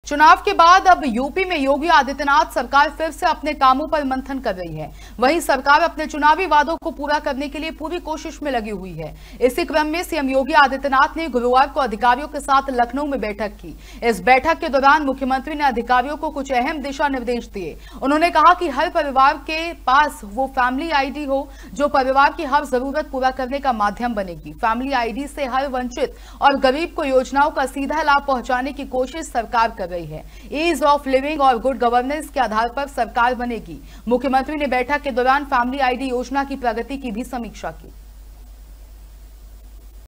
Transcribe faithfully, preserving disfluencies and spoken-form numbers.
चुनाव के बाद अब यूपी में योगी आदित्यनाथ सरकार फिर से अपने कामों पर मंथन कर रही है। वहीं सरकार अपने चुनावी वादों को पूरा करने के लिए पूरी कोशिश में लगी हुई है। इसी क्रम में सीएम योगी आदित्यनाथ ने गुरुवार को अधिकारियों के साथ लखनऊ में बैठक की। इस बैठक के दौरान मुख्यमंत्री ने अधिकारियों को कुछ अहम दिशा निर्देश दिए। उन्होंने कहा कि हर परिवार के पास वो फैमिली आईडी हो जो परिवार की हर जरूरत पूरा करने का माध्यम बनेगी। फैमिली आईडी से हर वंचित और गरीब को योजनाओं का सीधा लाभ पहुंचाने की कोशिश सरकार कर रही है। ईज ऑफ लिविंग और गुड गवर्नेंस के आधार पर सरकार बनेगी। मुख्यमंत्री ने बैठक के दौरान फैमिली आईडी योजना की प्रगति की भी समीक्षा की।